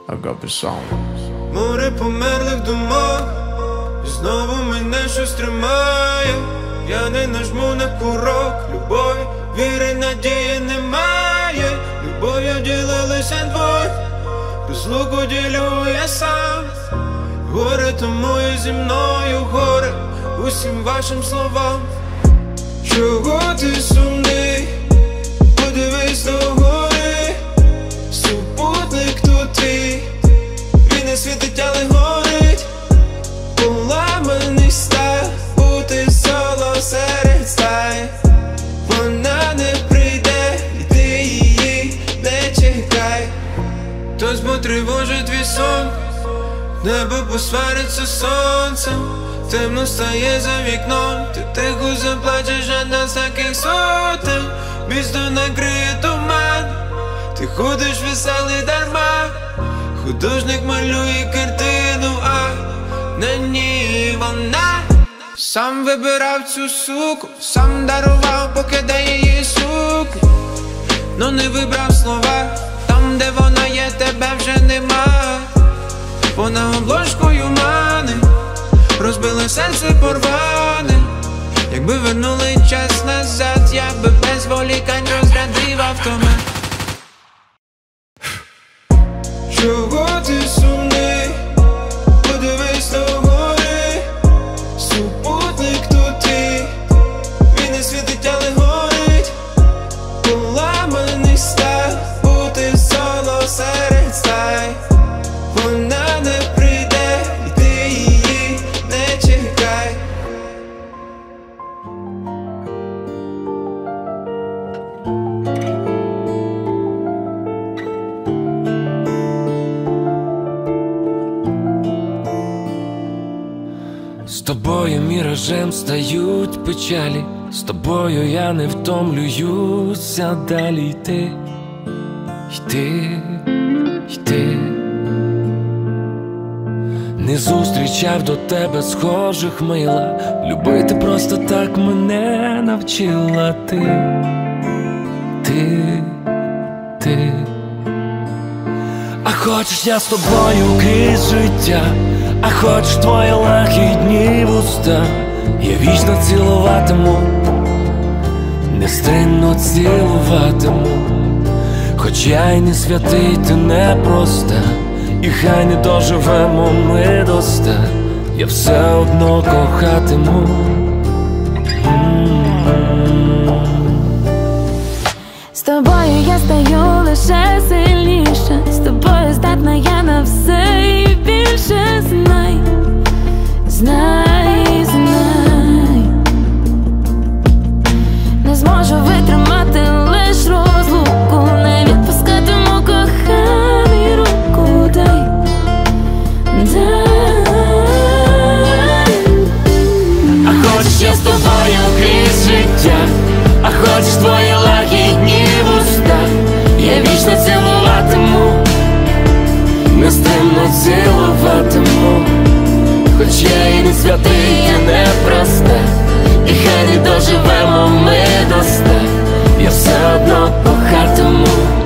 Agape Sound. Море померлих думок, і знову мене щось тримає. Я не нажму на курок, любові, віри, надії немає. Любов'ю ділилися двоє, розлуку ділю я сам. Горе тому і зі мною горе усім вашим словам. Чого ти сумний? Подивись догори, супутник тут твій, він не світить, але горить. Поламаний став, бути соло серед стай. Вона не прийде, і ти її не чекай. Хтось потривожить твій сон, небо посвариться з сонцем. Темно стає за вікном, ти тихо заплачеш, одна з таких сотень. Місто накриє туман, ти ходиш веселий дарма. Художник малює картину, а на ній вона. Сам вибирав цю суку, сам дарував, поки дає її сукню. Но не вибрав слова, там де вона є, тебе вже нема. Вона обложкою мани, розбили серце порване. Якби вернули час назад, я би без волікань розрядив автомат. Чого ти сумний? Подивись догори, супутник тут твій, він не світить, але горить. Поламаний став, бути соло серед стай. Вона не прийде, і ти її не чекай. З тобою міражем стають печалі, з тобою я не втомлююся далі йти, йти, йти. Не зустрічав до тебе схожих мила, любити просто так мене навчила ти, ти. А хочеш я з тобою крізь життя, а хочеш твої лагідні вуста, я вічно цілуватиму, нестримно цілуватиму. Хоч я й не святий, ти не проста, і хай не доживемо ми до ста, я все одно кохатиму. З тобою я стаю лише сильніше, з тобою здатна я на все і більше. Знай, знай, знай, не зможу витримати лиш розлуку, не відпускатиму коханий руку. Дай, дай. А хочеш я з тобою крізь життя, а хочеш твої лагідні вуста, я вічно цілуватиму, нестримно цілуватиму. Хоч я і не святий, я не проста, і хай не доживемо ми до ста, я все одно кохатиму.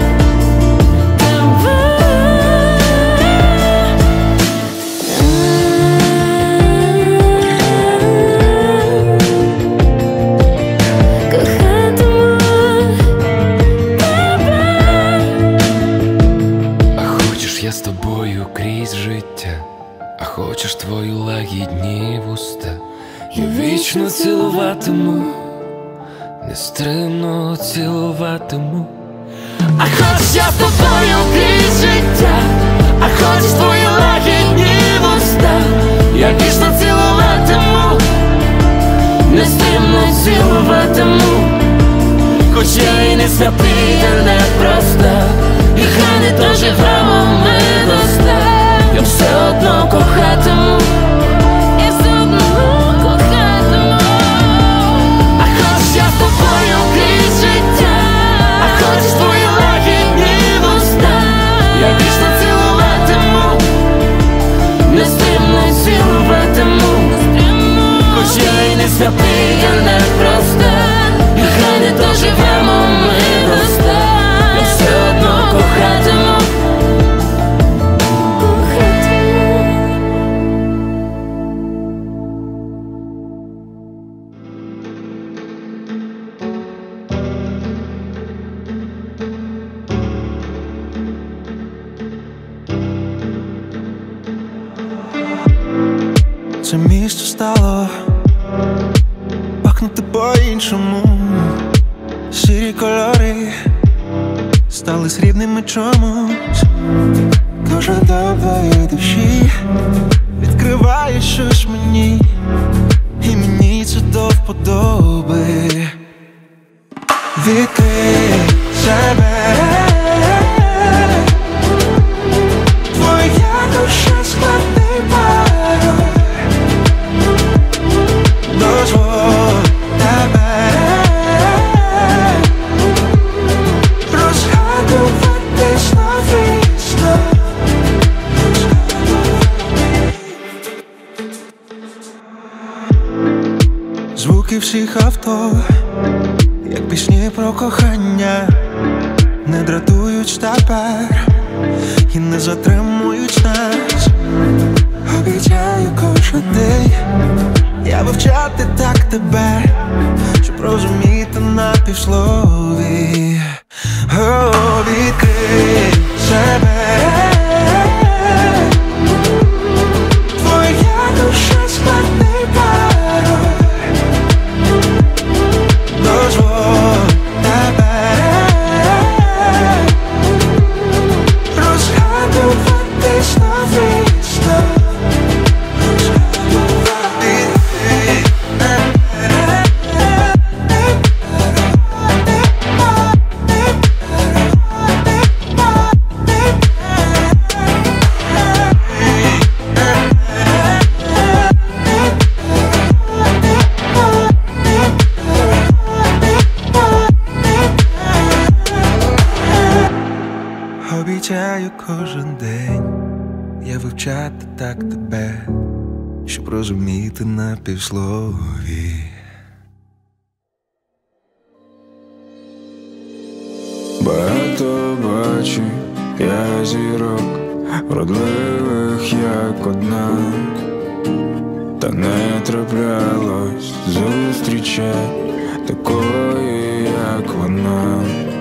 Я з тобою крізь життя, а хочеш твої лагідні вуста, я вічно цілуватиму, нестримно цілуватиму. А хочеш я з тобою крізь життя, а хочеш твої лагідні вуста, я вічно цілуватиму, нестримно цілуватиму. Хоч я і не святий, та не проста, і хай не доживемо ми до ста, я все одно кохатиму, я все одно кохатиму. А хочеш я з тобою крізь життя, а хочеш твої лагідні вуста, я вічно цілуватиму, нестримно цілуватиму. Хоч я і не святий, я не проста, і хай не доживемо ми до ста, я все одно це місто стало пахнути по-іншому. Сірі кольори стали срібними чомусь. Кожен до твоєї душі відкриває щось мені, і мені це до вподоби. Відкрий себе, твоя душа складний пароль. Дозволь тебе розгадувати знов і знов. Звуки всіх авто, як пісні про кохання, не дратують тепер і не затримують нас. Обіцяю кожен день я вивчати так тебе, щоб розуміти на півслові. О, відкрий себе, твоя душа складний пароль. Дозволь тебе розгадувати знов і знов. Обіцяю кожен день я вивчати так тебе, щоб розуміти на півслові. Багато бачу я зірок, вродливих як одна, та не траплялось зустрічать такої, як вона.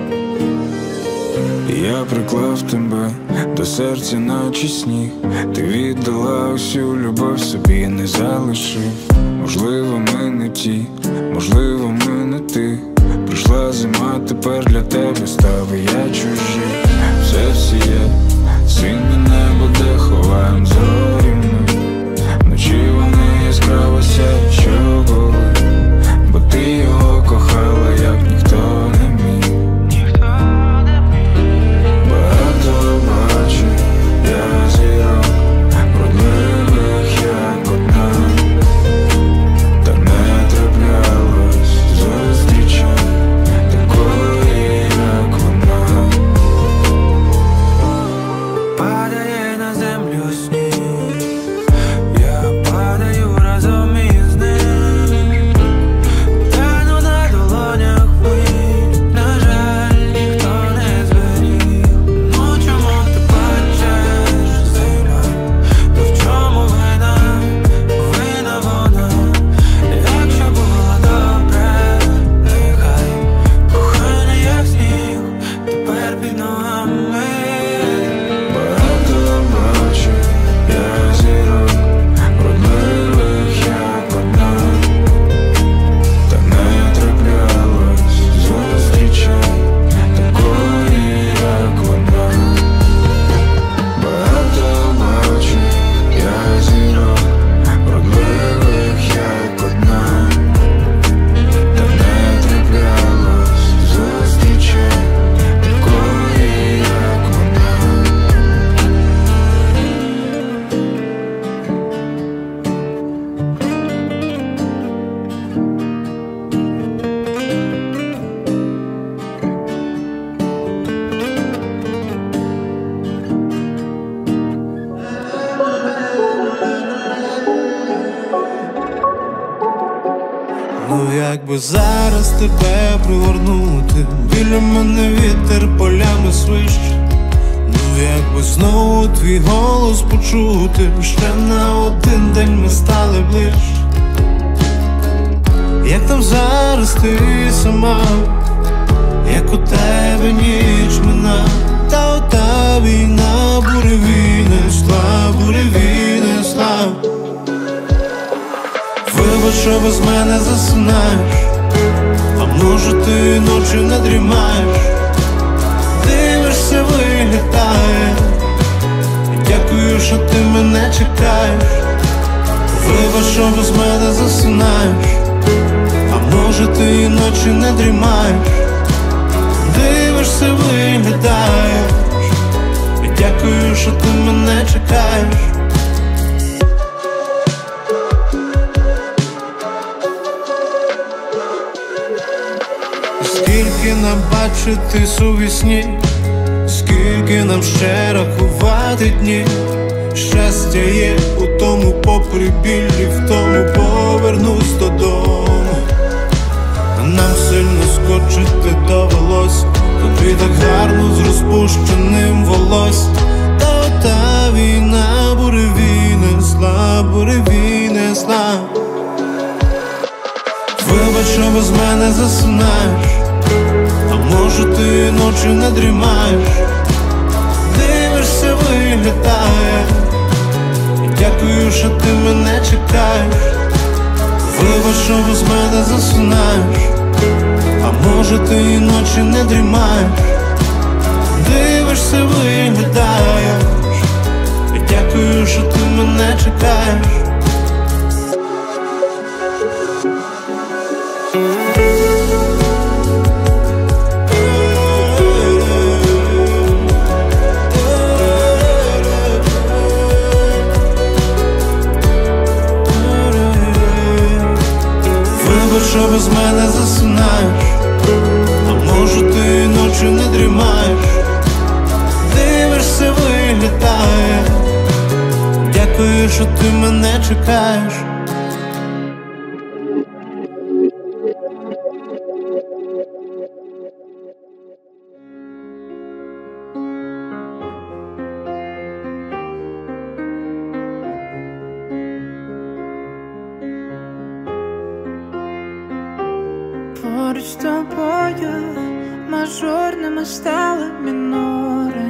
Я приклав тебе до серця, наче сніг. Ти віддала всю любов, собі не залишив. Можливо, ми не ті, можливо, ми не ти. Прийшла зима, тепер для тебе став я чужий. Все всіє, синє небо, де ховаєм зорі ми. Вночі вони яскраво сяють, що були, бо ти його кохала, як ніхто не міг. Бачу я зірок, вродливих як одна, та не траплялось зустрічать такої, як вона. Падає на землю сніг, я падаю разом із ним. Тану на долонях хвиль, на жаль, ніхто не зберіг. Якби зараз тебе пригорнути, біля мене вітер полями свище. Ну якби знову твій голос почути, ще на один день ми стали ближче. Як там зараз ти сама, як у тебе ніч мина, та ота війна буревій несла, буревій несла. що без мене засинаєш, а може ти ночі не дрімаєш, дивишся, виглядає. Дякую, що ти мене чекаєш. Вибач, що без мене засинаєш, а може ти і ночі не дрімаєш, дивишся, виглядаєш. Дякую, що ти мене чекаєш. Скільки нам бачити сувісні, скільки нам ще рахувати дні. Щастя є у тому, попри біль, і в тому повернусь додому. Нам сильно скочити довелось, тобі так гарно з розпущеним волоссям. Та війна буревій несла, буревій несла. Вибач, що без мене засинаєш, а може ти ночі не дрімаєш, дивишся, виглядає. Дякую, що ти мене чекаєш. Вибач, що без мене засинаєш, а може ти і ночі не дрімаєш, дивишся, виглядаєш. Дякую, що ти мене чекаєш. Що без мене засинаєш, а може ти і ночі не дрімаєш, дивишся, виглядає. Дякую, що ти мене чекаєш. Поруч з тобою мажорними стали мінори.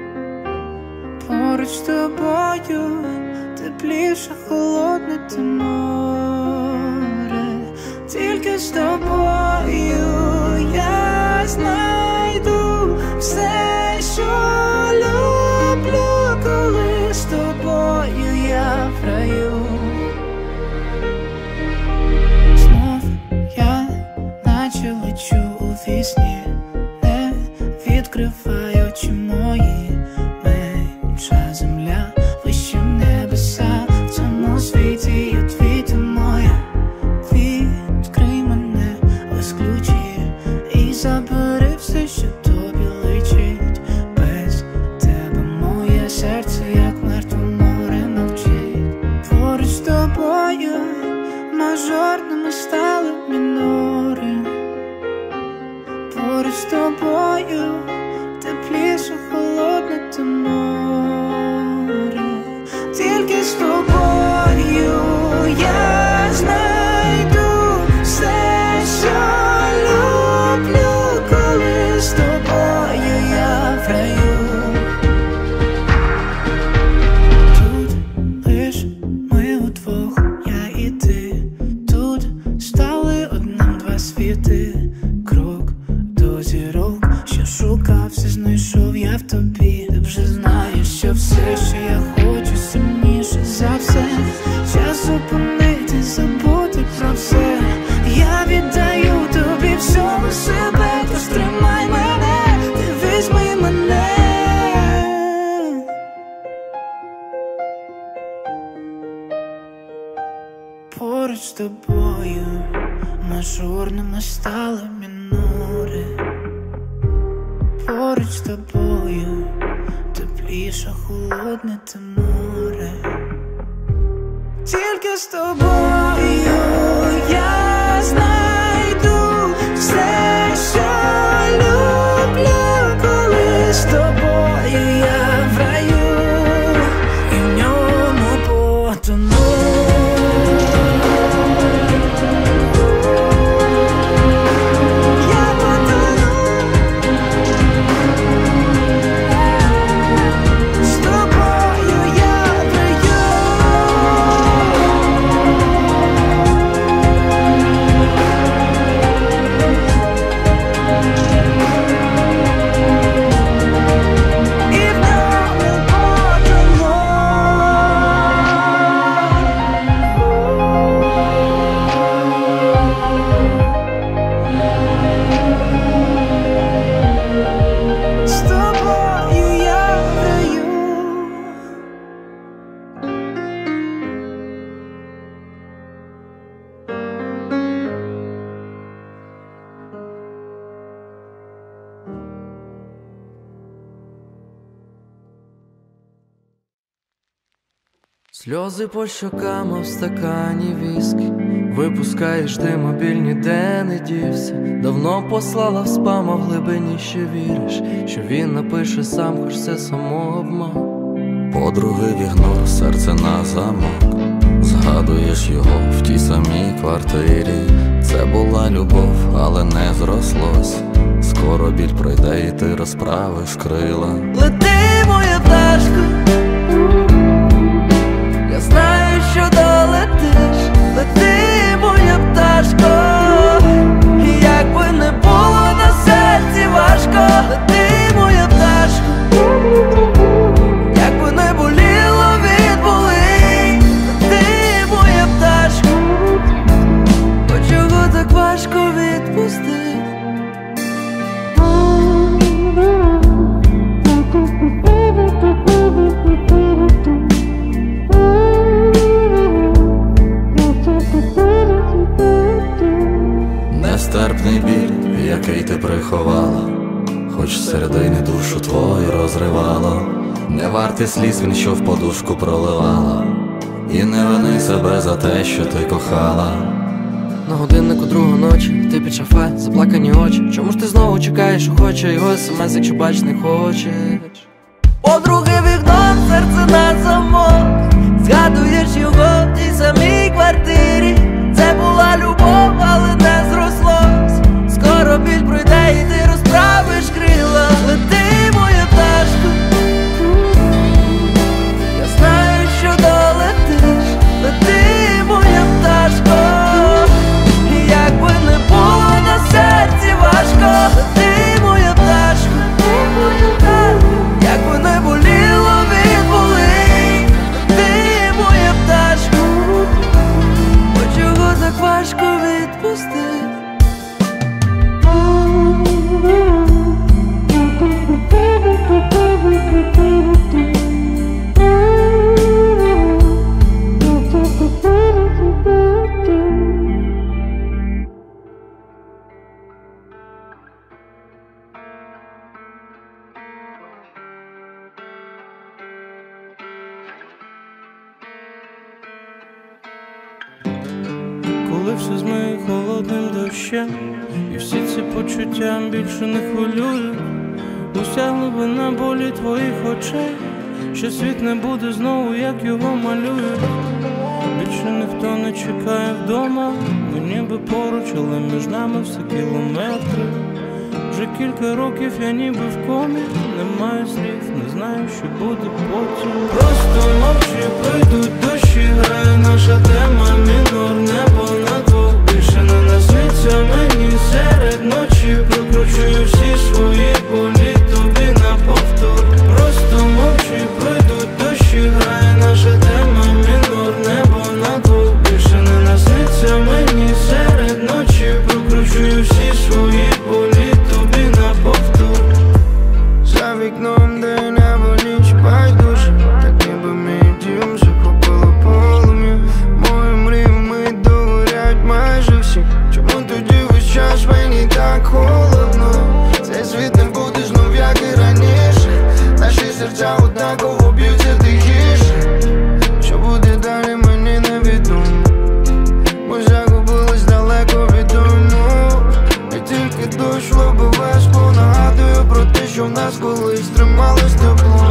Поруч з тобою тепліше холодне те море. Тільки з тобою я знайду все, що люблю, коли з тобою я в раю. Лечу у вісні, не відкривай очі мої. Менша земля, вище небеса. В цьому світі є твій, ти моя. Відкрий мене, ось ключі, і забери все, що тобі личить. Без тебе моє серце, як мертве море, мовчить. Поруч з тобою мажорними стали мінори. Поруч з тобою тепліше холодне те море. Тільки з тобою я знайду все, що люблю, коли з тобою я в раю. Тут лиш ми удвох, я і ти. Тут стали одним два світи. Крок до зірок, що шукав, все знайшов я в тобі. Ти вже знаєш, що все, що я хочу, сильніше за все. Час зупинити, забути про все. Я віддаю тобі всьому себе, тож тримай мене, ти візьми мене. Поруч з тобою мажорними стали мінори. Поруч з тобою тепліше холодне те море. Тільки з тобою я знайду все, що люблю, коли з тобою я в раю, і в ньому потону. Сльози по щокам, а в стакані віскі. Випускаєш дим, мобіль ніде не дівся. Давно послала в спам, а в глибині ще віриш, що він напише сам, хоч це самообман. Подруги в ігнор, серце на замок. Згадуєш його в тій самій квартирі. Це була любов, але не зрослось. Скоро біль пройде і ти розправиш крила. Лети, моя пташко, я знаю, що долетиш. Лети, моя пташко, і як би не було на серці важко. Лети, моя пташко, як би не боліло від болей. Лети, моя пташко, бо чого так важко відпустити? Нестерпний біль, який ти приховала, хоч середини душу твою розривало. Не вартий сліз він, що в подушку проливала. І не вини себе за те, що ти кохала. На годиннику 2:00 ночі, ти під шафе, заплакані очі. Чому ж ти знову чекаєш, охоче його смс, якщо бач не хочеш? Подруги вікном, серце на замок. Згадуєш його в тій самій квартирі. Це була любов, але не зрослось. Скоро біль пройде і ти розправиш крила. Лети, моя пташко, я знаю, що долетиш. Лети, моя пташко, і як би не було на серці важко. Лети, моя пташко, як би не боліло від болей. Лети, моя пташко, бо чого так важко відпустити? Коли все змиє холодним дощем, і всі ці почуття більше не хвилюють. Уся глибина болі твоїх очей, що світ не буде знову, як його малюють. Більше ніхто не чекає вдома, ми ніби поруч, але між нами все кілометри. Вже кілька років я ніби в комі, не маю слів, не знаю, що буде потім. Просто мовчи, пройдуть дощі, грає наша тема мінор. Небо на двох більше не насниться мені серед ночі. Прокручую всі свої болі тобі на повтор. Просто мовчи, пройдуть дощі, грає наша тема мінор. Небо на двох більше не насниться мені серед ночі. Прокручую всі свої болі тобі на повтор. За вікном, де небо ніч байдуже, так ніби мій дім захопило полум'я. Мої мрії мить догорять майже всі. Чому тоді весь час мені так холодно? Цей світ не буде знов, як і раніше. Наші серця однаково б'ються тихіше. Що буде далі, мені невідомо. Ми загубились далеко від дому. Не тільки дощ лобове скло нагадує про те, що в нас колись трималось тепло.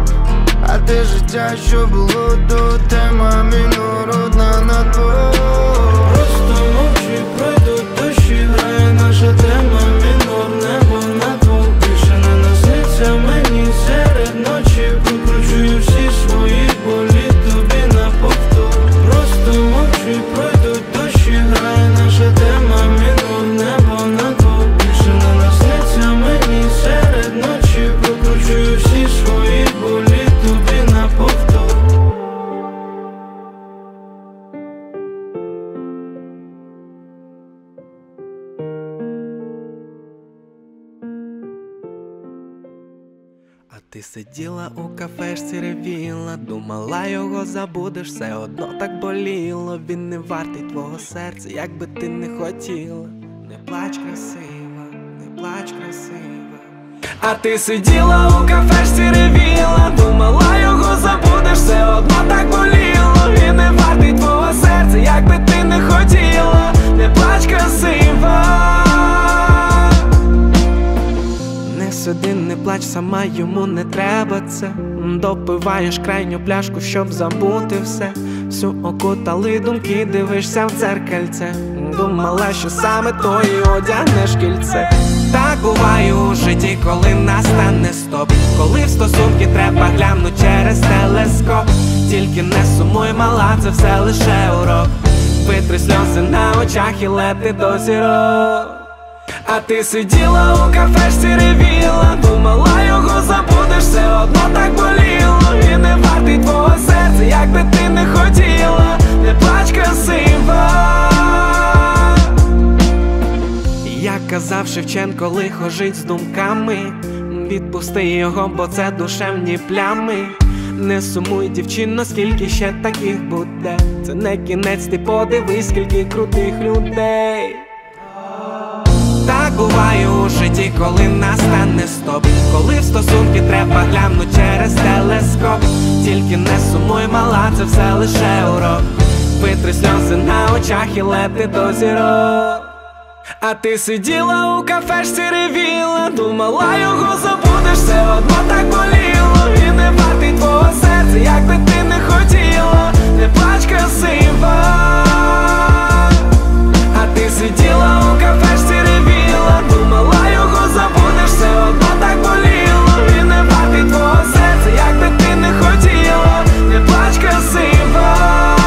А те життя, що було до тема мінор, одна на двох. Просто мовчи, пройдуть дощі, грає наша тема мінор. Небо на двох більше не насниться мені серед ночі. Прокручую всі свої болі тобі на повтор. Просто мовчи, пройдуть дощі, грає наша тема мінор. Небо на двох більше не насниться мені серед ночі. Прокручую всі свої болі тобі на повтор. А ти сиділа у кафешці, ревіла, думала, його забудеш, все одно так боліло. Він не вартий твого серця, як би ти не хотіла. Не плач, красива, не плач, красива. А ти сиділа у кафешці, ревіла, думала, його забудеш, все одно так боліло. сама йому не треба це. Допиваєш крайню пляшку, щоб забути все. Всю окутали думки, дивишся в дзеркальце. Думала, що саме то і одягнеш кільце. Так буває у житті, коли настане стоп, коли в стосунки треба глянуть через телескоп. Тільки не сумуй, мала, це все лише урок. Витри сльози на очах і лети до зірок. А ти сиділа у кафешці, ревіла, думала, його забудеш, все одно так боліло. І не вартий твого серця, як би ти не хотіла. Не плач, красива. Як казав Шевченко, лихо жить з думками. Відпусти його, бо це душевні плями. Не сумуй, дівчино, скільки ще таких буде. Це не кінець, ти подивись, скільки крутих людей. Так буває у житті, коли настане стоп, коли в стосунки треба глянуть через телескоп. Тільки не сумуй, мала, це все лише урок. Витри сльози на очах і лети до зірок. А ти сиділа у кафешці, ревіла, думала, його забудеш, все одно так боліло. І не вартий твого серця, як би ти не хотіла. Не плач, красива. А ти сиділа у кафешці, ревіла, думала, його забудеш, все одно так боліло. І не вартий твого серця, як би ти не хотіла. Не плач, красива.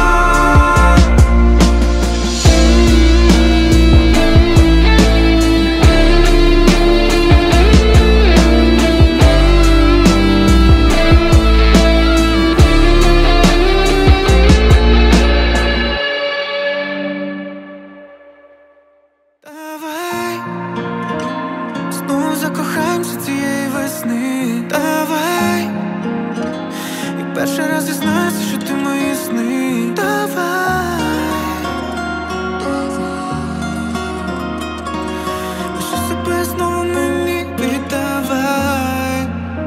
Перший раз дізнайся, що ти мої сни. Давай, лише себе знову мені віддавай.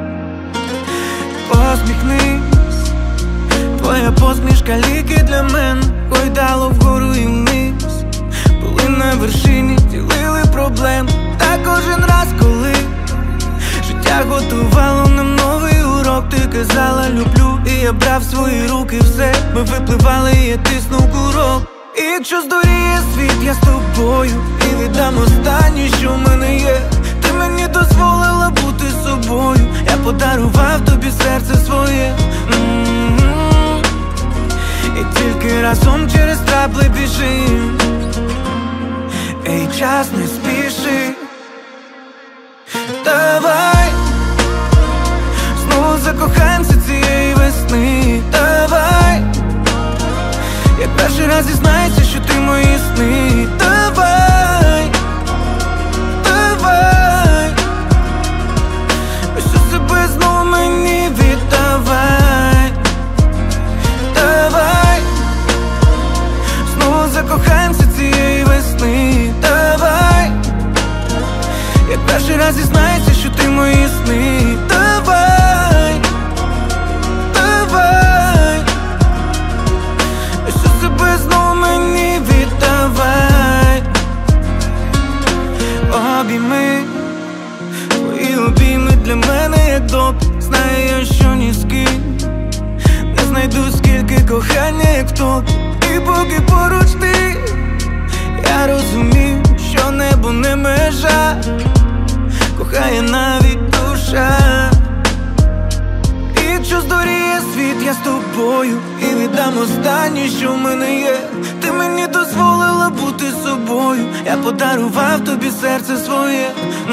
Посміхнись, твоя посмішка ліки для мене. Гойдало вгору і вниз, були на вершині, ділили проблем. Та кожен раз, коли життя готувало нам новий урок, ти казала люблю, і я брав свої руки все. Ми випливали, і я тиснув курок. І якщо здуріє світ, я з тобою, і віддам останнє, що в мене є. Ти мені дозволила бути собою, я подарував тобі серце своє. І тільки разом через трапли біжим. Ей, час не спіши. Давай знову закохаємося цієї весни. Давай, як перший раз дізнайся, що ти мої сни. Давай, давай, що себе знову мені віддавай. Давай знову закохаємося цієї весни. Давай, як перший раз дізнайся, що ти мої сни. Давай, давай, що себе знову мені віддавай. Обійми, твої обійми для мене як доп. Знаю я, що ні з ким не знайду скільки кохання, як в тобі. І поки поруч ти, я розумів, що небо не межа, кохає навіть душа. І якщо здуріє світ, я з тобою, і віддам останнє, що в мене є. Ти мені дозволила бути собою, я подарував тобі серце своє.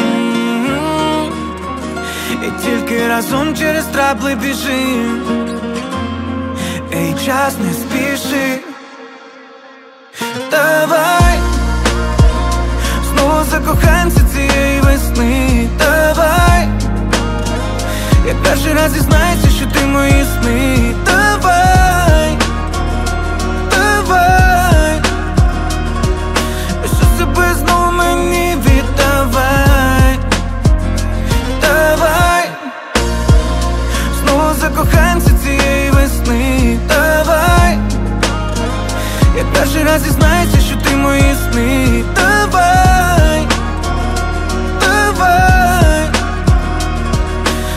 І тільки разом через трапли біжим. Ей, час не спіши. Давай знову закохаємося цієї весни. Давай, як перший раз дізнайся, що ти мої сни. Давай, давай, що себе знову мені віддавай. Давай знову закохаємося цієї весни. Давай, як перший раз дізнайся, що ти мої сни. Давай, давай,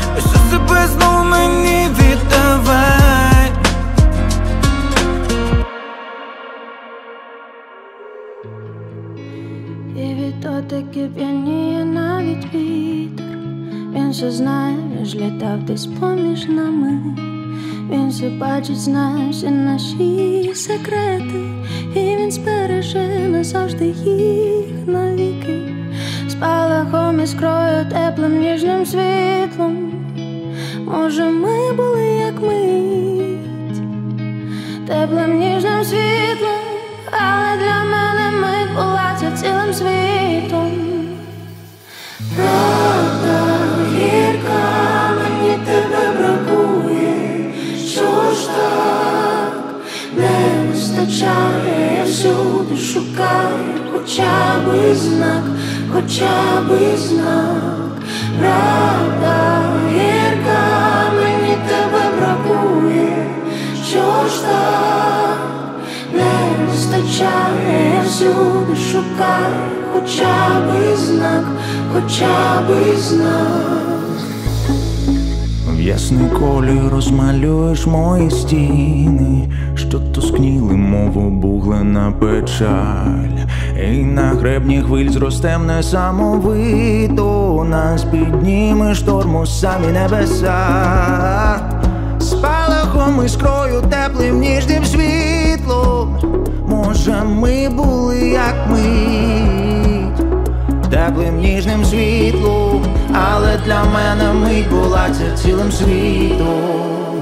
все знає, ж літав десь поміж нами. Він все бачить, знає всі наші секрети, і він збереже назавжди їх навіки. Спалахом іскрою, теплим ніжним світлом. Може, ми були як мить, теплим ніжним світлом, але для мене мить була ця цілим світом. Правда гірка, мені тебе бракує. Що ж так не вистачає, я всюди шукаю хоча би знак, хоча би знак. Правда гірка, мені тебе бракує. Що ж так не вистачає, я всюди шукаю хоча би знак, хоча би знак. В ясний колір розмалюєш мої стіни, що тускніли, мов обуглена печаль. І на гребні хвиль зростем несамовито, нас підніме шторм у самі небеса. Спалахом іскрою, теплим ніжним світлом. Може, ми були як мить, теплим ніжним світлом, але для мене мить була ця цілим світом.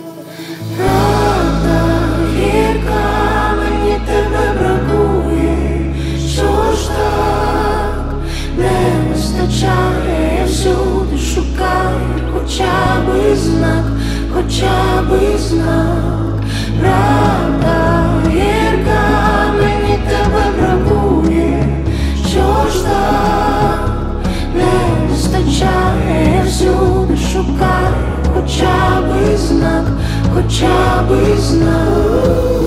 Правда гірка, мені тебе бракує. Що ж так не вистачає, я всюди шукаю хоча би знак, хоча би знак. Правда гірка, мені тебе бракує. Що ж так не вистачає, я всюди шукаю хоча би знак, хоча би знак.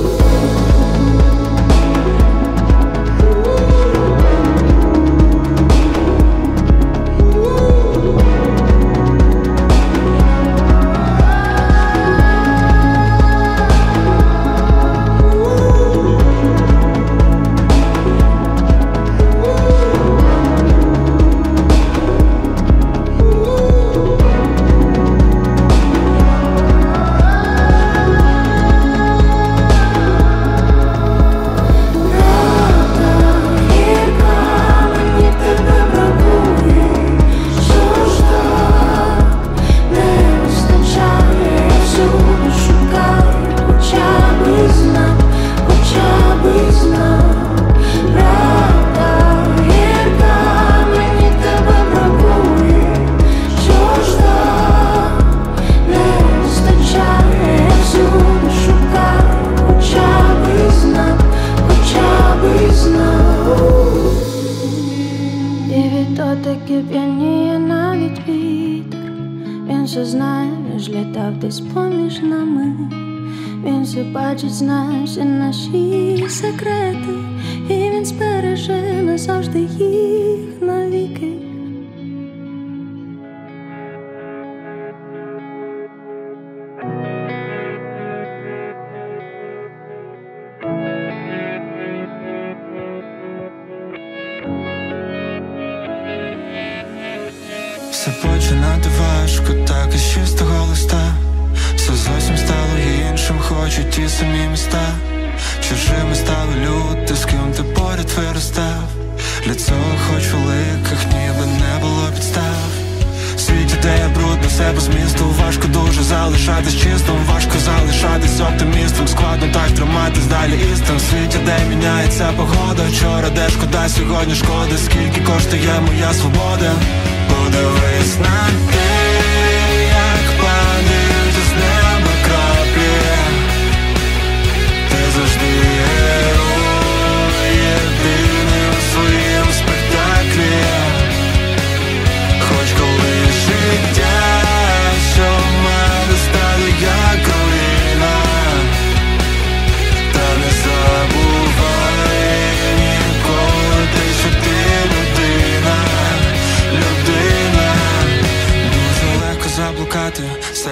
Бачить, знає всі наші секрети, і він збереже назавжди їх навіки. Все починати важко, так із чистого листа. Все зовсім стало іншим, хочуть ті самі міста. Чужими стали люди, з ким ти поряд виростав. Для цього хоч у ликах ніби не було підстав. В світі, де я брудно, все без змісту. Важко дуже залишатись чистим, важко залишатись оптимістом. Складно так триматись далі істин. В світі, де міняється погода. Вчора де шкода, сьогодні шкода. Скільки коштує моя свобода? Подивись на те, як падають із неба краплі. Ти завжди герой, єдиний у своєму спектаклі. Хоч коли життя, що в мене стало як руїна, та не забувай ніколи те, що ти людина. Людина дуже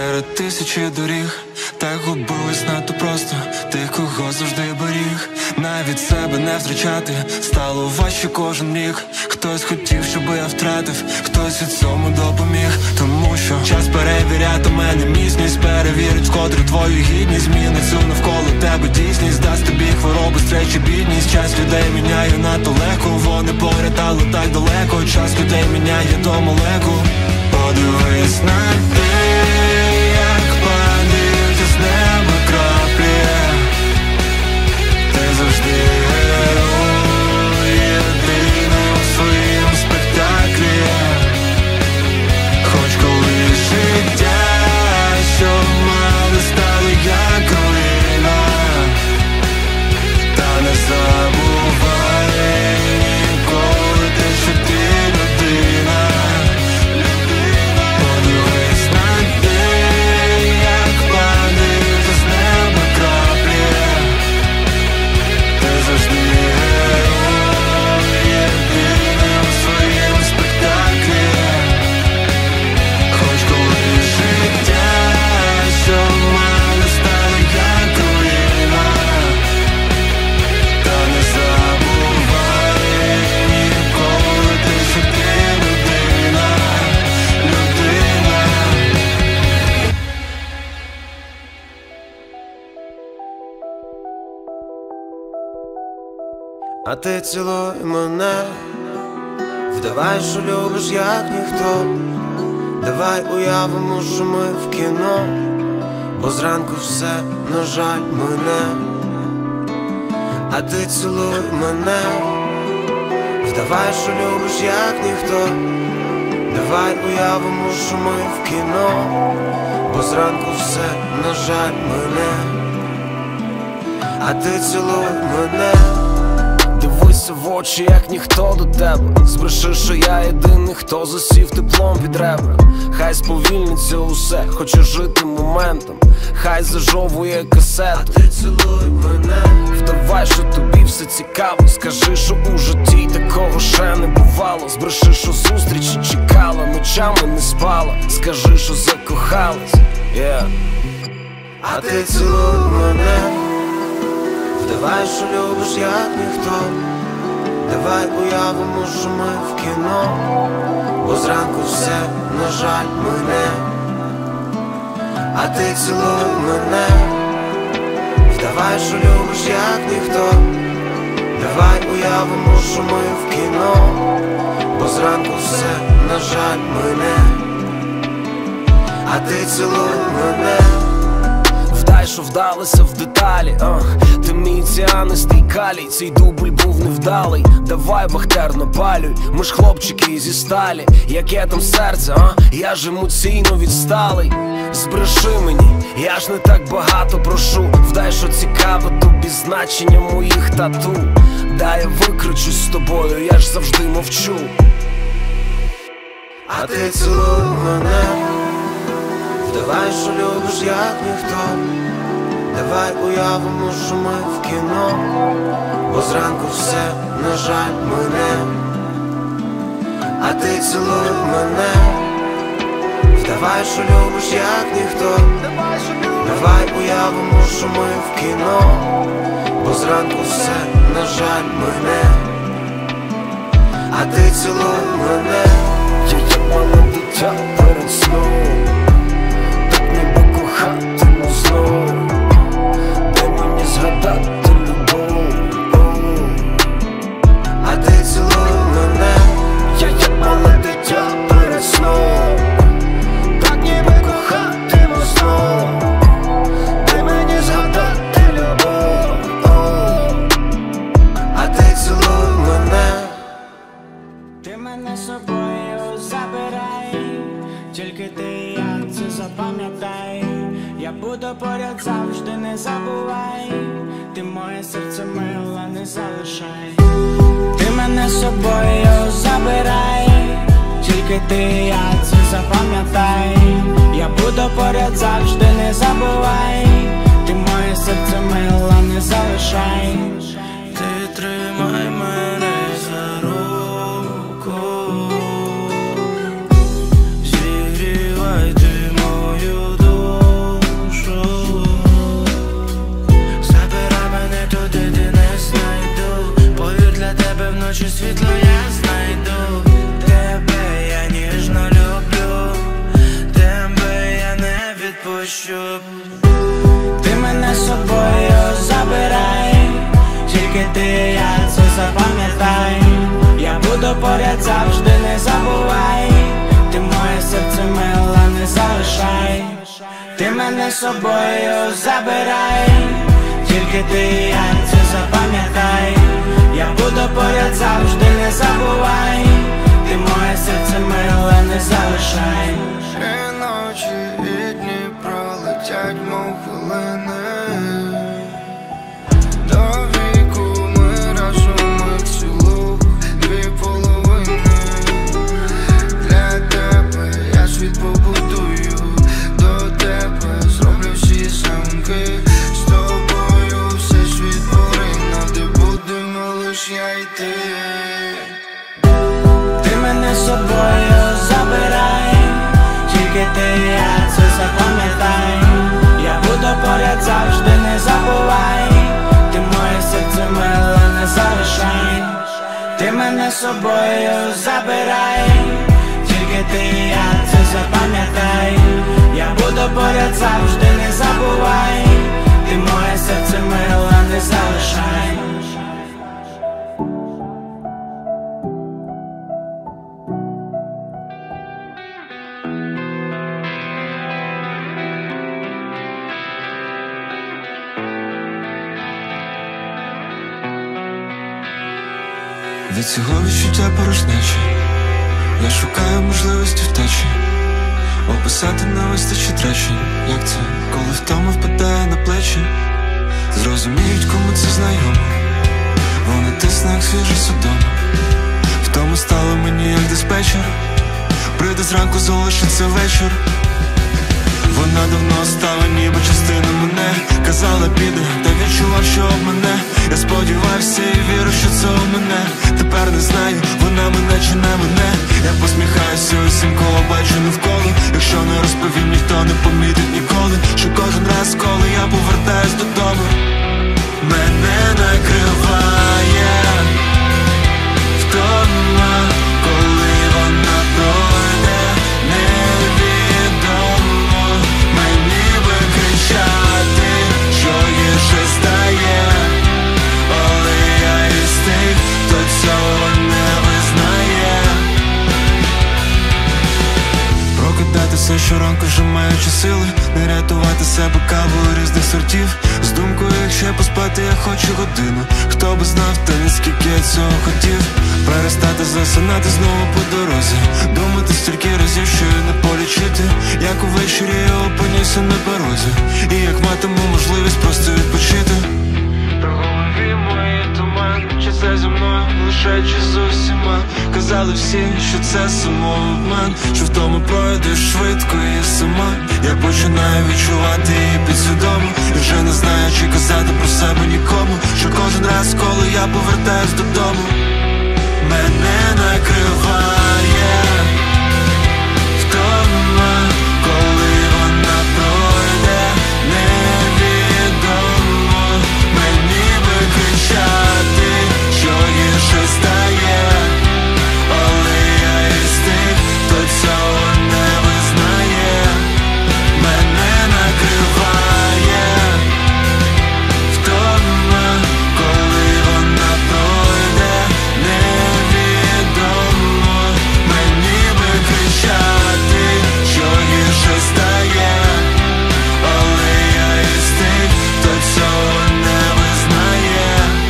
серед тисячі доріг. Так губились надто просто тих, кого завжди беріг. Навіть себе не втрачати стало важче кожен рік. Хтось хотів, щоб я втратив, хтось у цьому допоміг. Тому що час перевіряти мене міцність, перевірить вкотре твою гідність. Зміни цю навколо тебе дійсність, дасть тобі хворобу, стречі, бідність. Час людей міняє надто легко, вони поряд, але так далеко. Час людей міняє до молекул. Подивись на те, як падають із неба краплі. Ти завжди герой, єдиний у своїм спектаклі. Хоч колись життя, що мали, стали як руїна, та не забувай ніколи те, що ти людина. Подивись на те, як падають із неба краплі. Ти завжди герой, єдиний у своїм спектаклі. Хоч колись життя, що мали, стали як руїна, та не забувай ніколи те, що ти людина, людина. А ти цілуй мене, вдавай, що любиш, як ніхто. Давай уявимо, що ми в кіно, бо зранку все, на жаль, мене. А ти цілуй мене, вдавай, що любиш, як ніхто. Давай уявимо, що ми в кіно, бо зранку все, на жаль, мене. А ти цілуй мене, дивися в очі, як ніхто до тебе. Збреши, що я єдиний, хто засів теплом під ребра. Хай сповільниться усе, хоче жити моментом. Хай зажовує касету. А ти цілуй мене, вдавай, що тобі все цікаво. Скажи, що у житті такого ще не бувало. Збреши, що зустрічі чекала, ночами не спала. Скажи, що закохалась, А ти цілуй мене, вдавай, що любиш, як ніхто. Давай уявимо, що ми в кіно, бо зранку все, на жаль, мене. А ти цілуй мене, вдавай, що любиш, як ніхто. Давай уявимо, що ми в кіно, бо зранку все, на жаль, мене. А ти цілуй мене, вдай, що вдалося в деталі. Ти мій ціанистий калій, цей дубль був невдалий. Давай бахтер напалюй, ми ж хлопчики зі сталі. Яке там серце, я ж емоційно відсталий. Збреши мені, я ж не так багато прошу. Вдай, що цікаво тобі значення моїх тату. Дай я викричусь з тобою, я ж завжди мовчу. А ти цілуй мене, вдавай, що любиш, як ніхто. Давай уявимо, що ми в кіно, бо зранку все, на жаль, мене. А ти цілуй мене, вдавай, що любиш, як ніхто. Давай уявимо, що ми в кіно, бо зранку все, на жаль, мене. А ти цілуй мене, я як мала дитя перед сном. Так ніби кохатиму знов, дай мені згадати любов. А ти цілуй мене, я як мала дитя перед сном. Так ніби кохатиму знов, дай мені згадати любов. А ти цілуй мене, ти мене з собою забирай, тільки ти і я це запам'ятай. Я буду поряд завжди, не забувай. Ти моє серце мила, не залишай. Ти мене з собою забирай, тільки ти і я це запам'ятай. Я буду поряд завжди, не забувай. Ти моє серце мила, не залишай. Ти тримай мене за руку, зігрівай ти мою душу. щоб ти мене з собою забирай, тільки ти, я це запам'ятай. Я буду поряд завжди, не забувай. Ти моє серце мила, не залишай. Ти мене з собою забирай, тільки ти, я це запам'ятай. Я буду поряд завжди, не забувай. Ти моє серце мила, не залишай. І ночі, і дні пролетять, мов хвилини. До віку ми разом, ми цілу дві половини. Для тебе я світ побудую, до тебе зроблю всі замки. З тобою все світ поринув, де будемо лиш я й ти. Ти мене з собою забирай, тільки ти, я це запам'ятай. Я буду поряд завжди, не забувай. Ти моє серце мила, не залишай. Ти мене з собою забирай, тільки ти, я це запам'ятай. Я буду поряд завжди, не забувай. Ти моє серце мила, не залишай. Від цього відчуття порожнечі я шукаю можливості втечі. Описати не вистачить речень. Як це, коли втома впадає на плечі? Зрозуміють, кому це знайомо. Воно тисне, як свіжий судом. Втома стало мені, як диспетчер. Прийде зранку, залишиться вечір. Вона давно стала ніби частина мене. Казала піде, та відчував, що об мене. Я сподівався і вірю, що це у мене. Тепер не знаю, вона мене чи не мене. Я посміхаюся усім, кого бачу навколо. Якщо не розповім, ніхто не помітить ніколи. Що кожен раз, коли я повертаюсь додому, мене накриває втома, коли вона пройде, невідомо. Мені би кричати, що гірше стає, але я із тих, хто цього не визнає. Прокидатися щоранку, вже маючи сили, не рятувати себе кавою різних сортів. З думкою, якщо поспати я хочу годину. Хто би знав, та наскільки я цього хотів. Перестати засинати знову по дорозі. Думати стільки разів, що й не полічити. Як увечері я опинюся на порозі, і як матиму можливість просто відпочити. Та в голові моїй туман, чи це зі мною, лише чи з усіма. Казали всі, що це самообман, що в тому пройдеш швидко і сама. Я починаю відчувати її підсвідомо, і вже не знаю, чи казати про себе нікому. Що кожен раз, коли я повертаюсь додому, мене накриває втома, коли вона пройде, невідомо. Мені би кричати, що гірше стає, але я із тих, хто цього не визнає. Мене накриває втома, коли вона пройде, невідомо. Мені би кричати, що гірше стає, але я із тих, хто цього не визнає.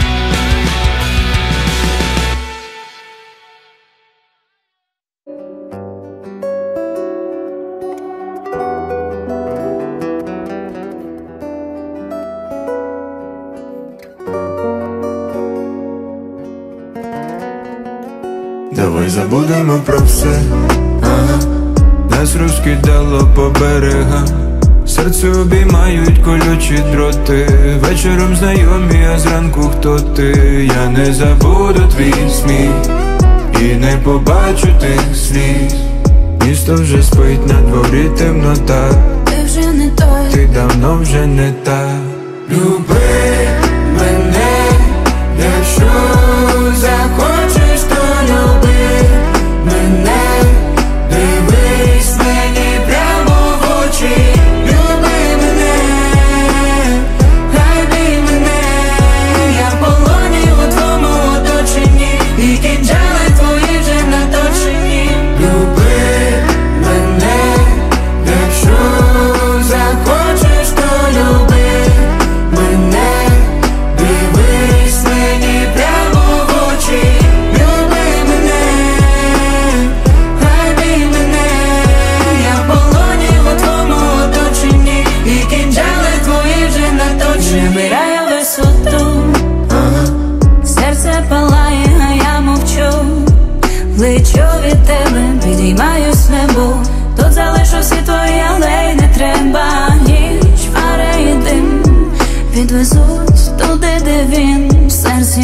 Давай забудемо про все, ага. Нас розкидало по берегам, серце обіймають колючі дроти. Вечором знайомі, а зранку хто ти? Я не забуду твій сміх і не побачу тих сліз. Місто вже спить, на дворі темнота. Ти вже не той, ти давно вже не та. Люби мене, якщо захочеш, то люби мене. Дивись мені прямо в очі, люби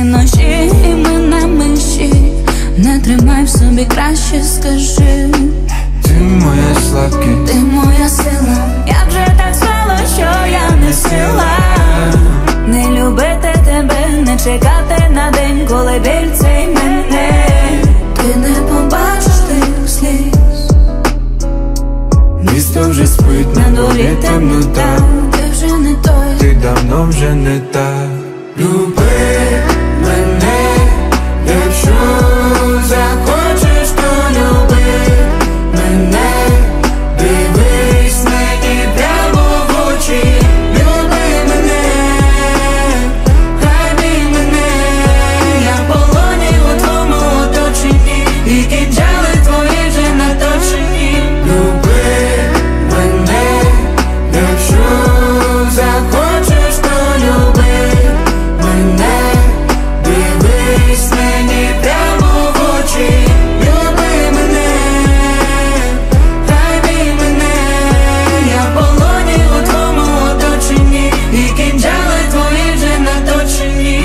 ночі, і ми на межі. Не тримай в собі, краще скажи. Ти моя слабкість, ти моя сила. Я вже так знала, що я не сила не любити тебе, не чекати на день, коли біль цей мене. Ти не побачиш тих сліз. Місто вже спить, на дворі темнота. Ти вже не той, ти давно вже не та. Люби мене, якщо захочеш, то люби мене. Дивись мені прямо в очі. Люби мене, хай бій мене. Я в полоні у твоєму оточенні, і кінжали твої вже наточені. Люби мене, якщо захочеш, то люби мене. Дивись мені прямо в очі. Люби мене, хай бій мене. Я в полоні у твоєму оточенні, і кінжали твої вже наточені.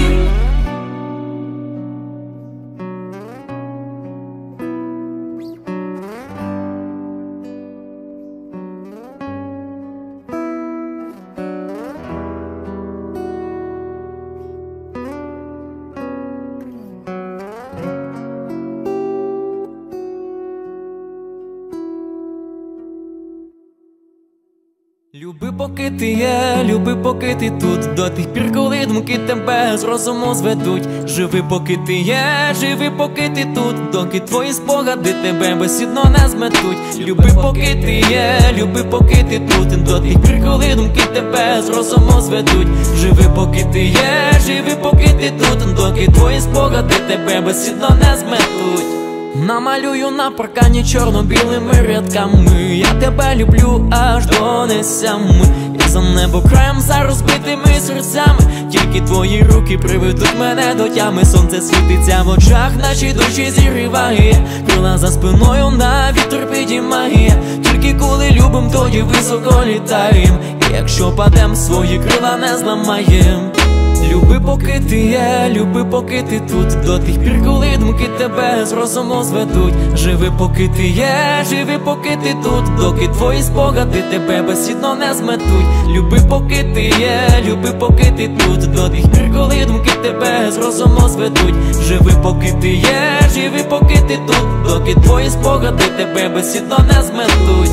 Люби, поки ти є, люби, поки ти тут. До тих пір, коли думки тебе з розуму зведуть. Живи, поки ти є, живи, поки ти тут. Доки твої спогади тебе безсідно не зметуть. Люби, поки ти є, люби, поки ти тут. До тих пір, коли думки тебе з розуму зведуть. Живи, поки ти є, живи, поки ти тут. Доки твої спогади тебе безсідно не зметуть. Намалюю на паркані чорно-білими рядками. Я тебе люблю аж до несями. Я за небо краєм, за розбитими серцями. Тільки твої руки приведуть мене до тями. Сонце світиться в очах, наші душі зігріває. Крила за спиною на вітер підіймає. Тільки коли любим, тоді високо літаєм. І якщо падем, свої крила не зламаєм. Люби, поки ти є, люби, поки ти тут. До тих пір, коли думки тебе з розуму зведуть. Живи, поки ти є, живи, поки ти тут. Доки твої спогади тебе безсідно не зметуть. Люби, поки ти є, люби, поки ти тут. До тих пір, коли думки тебе з розуму зведуть. Живи, поки ти є, живи, поки ти тут. Доки твої спогади тебе безсідно не зметуть.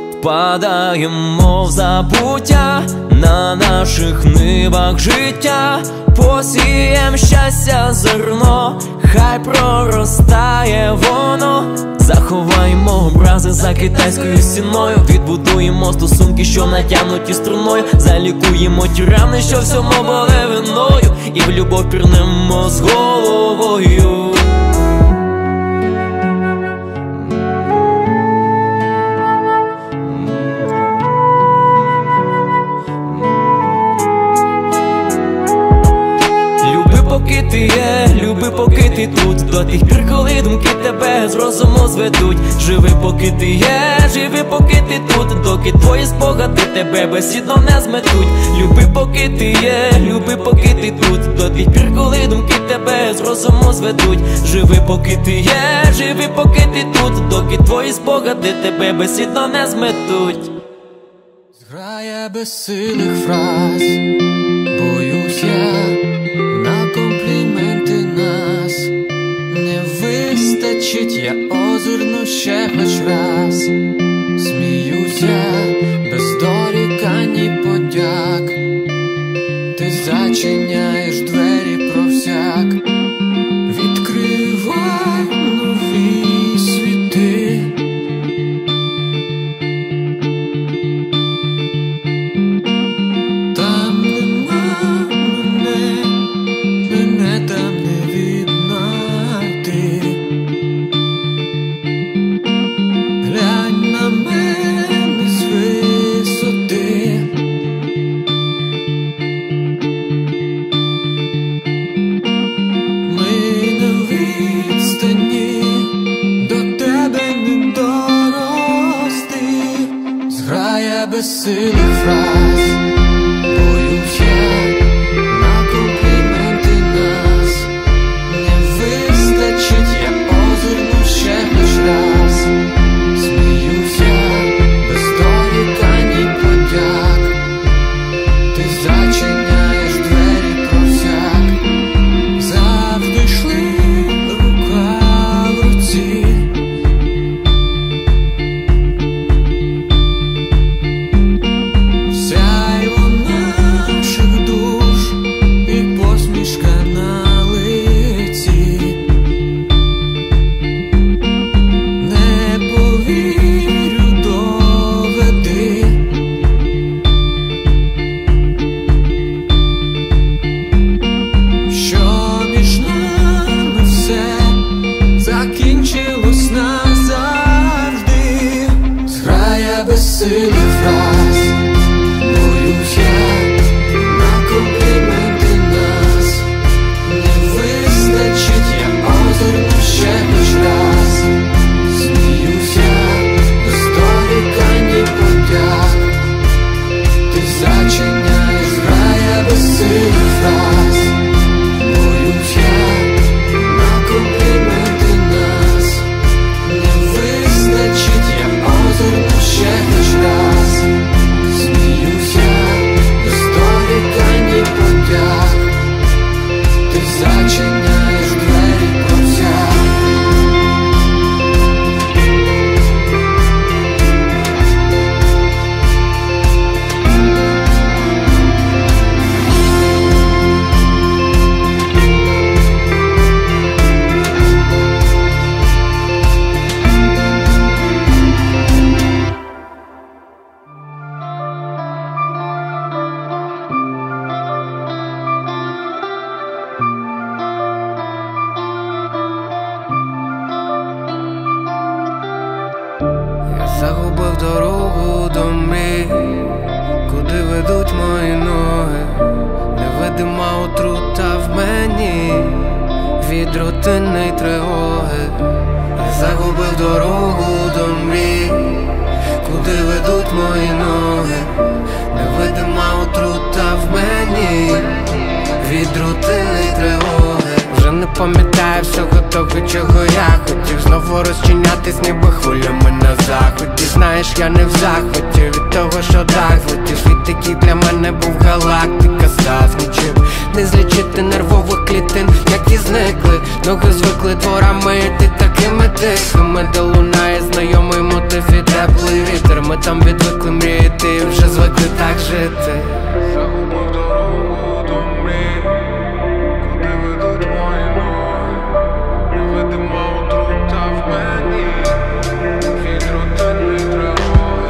Падаємо в забуття на наших нивах життя. Посієм щастя зерно, хай проростає воно. Заховаємо образи за китайською стіною. Відбудуємо стосунки, що натягнуті струною. Залікуємо ті рани, що всьому були виною. І в любов пірнемо з головою. Поки ти є, люби, поки ти тут. До тих пір, коли думки тебе з розуму зведуть. Живи, поки ти є, живи, поки ти тут. Доки твої спогади тебе безсідно не зметуть. Люби, поки ти є, люби, поки ти тут. До тих пір, коли думки тебе з розуму зведуть. Живи, поки ти є, живи, поки ти тут. Доки твої спогади тебе безсідно не зметуть. Зграє безсилих фраз, боюсь я. На компліменти нас не вистачить, я озирну ще хоч раз. Сміюся без дорікань і подяк. Ти зачиняєш двері про всяк. Відкривай нові світи. Там нема мене там не віднайти. Глянь на мене з висоти. сили здасть. Боюсь я, на компліменти нас не вистачить, я озирну ще хоч раз. Сміюсь я, без дорікань і подяк, ти зачиняєш двері про всяк. Загубив дорогу до мрій, куди ведуть мої ноги. Невидима отрута в мені від рутинної тривоги. Я загубив дорогу до мрій, куди ведуть мої ноги. Невидима отрута в мені від рутинної тривоги. Вже не пам'ятаю всього того, чого я хотів. Знову розчинятись ніби хвилями на заході. Знаєш, я не в захваті від того, що так злетів. Світ такий для мене був галактика, заснічив. Не злічити нервових клітин, як ті зникли. Ноги звикли дворами йти такими тихими, де лунає знайомий мотив і теплий вітер. Ми там відвикли мріяти і вже звикли так жити. Загубив дорогу до мрій, куди ведуть мої ноги. Невидима отрута в мені від рутинної тривоги.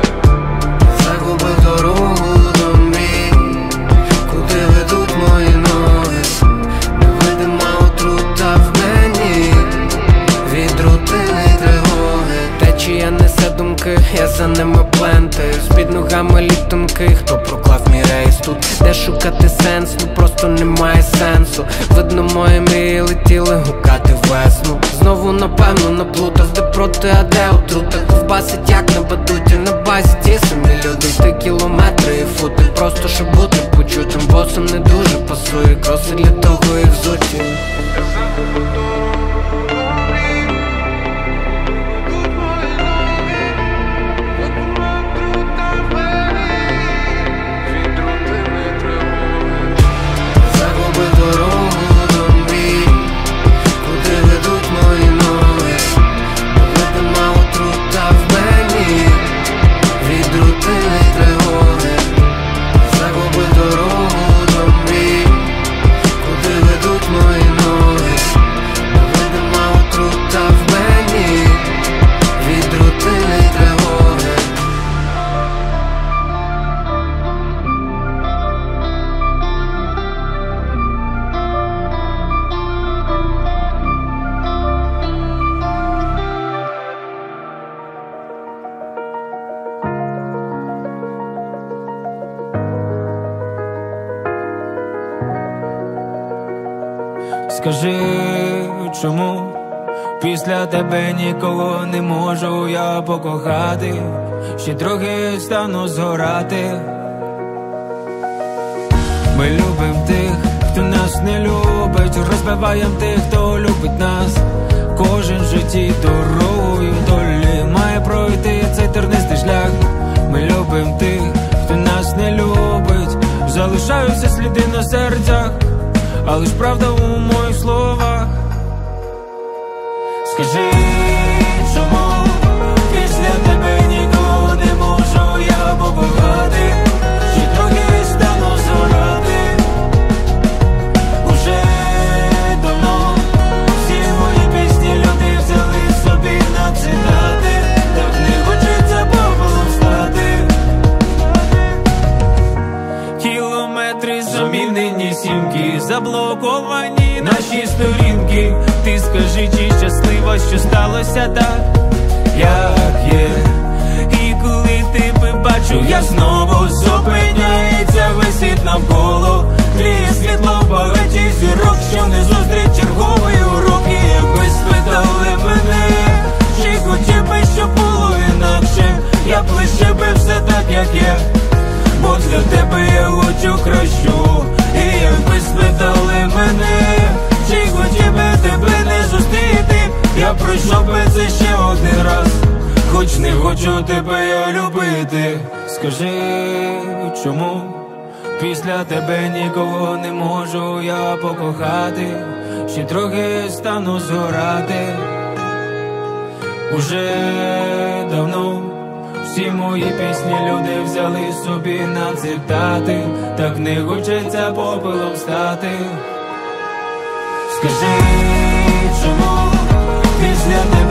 Загубив дорогу до мрій, куди ведуть мої ноги. Невидима отрута в мені від рутинної тривоги. Течія несе думки, я за ними плентаю. З-під ногами лід тонкий, хто проклав мій рейс тут. Де шукати сенс, ну просто немає сенсу. Видно, мої мрії летіли гукати весну. Знову напевно наплутав, де проти, а де отрута. Ковбасить як на батуті, на базі ті самі люди. Йти кілометри і фути, просто щоб бути почутим. Босом не дуже пасує, кроси для того і взуті. Скажи, чому після тебе нікого не можу я покохати, ще трохи стану згорати. Ми любим тих, хто нас не любить, розбиваєм тих, хто любить нас. Кожен в житті дорогою долі має пройти цей тернистий шлях. Ми любим тих, хто нас не любить, залишаються сліди на серцях, але ж правда у моїх словах. Скажи, чому після тебе нікого не можу я покохати, ще трохи стану згорати. Уже давно всі мої пісні люди взяли собі на цитати, так не хочеться попелом стати. Кілометри замінені сімки, заблоковані наші сторінки. Ти скажи, чи щаслива, що сталося так, як є. І коли тебе бачу, я знову зупиняється весь світ навколо. Тліє світло багаті зірок, що не зустріч чергової уроки. Якби спитали мене, чи хотів би, щоб було інакше, я б лише би все так, як є. Бо для тебе я хочу кращу, і я хочу тебе я любити. Скажи, чому після тебе нікого не можу я покохати? Ще трохи стану згорати. Уже давно всі мої пісні люди взяли собі на цитати. Так не хочеться попелом стати. Скажи, чому після тебе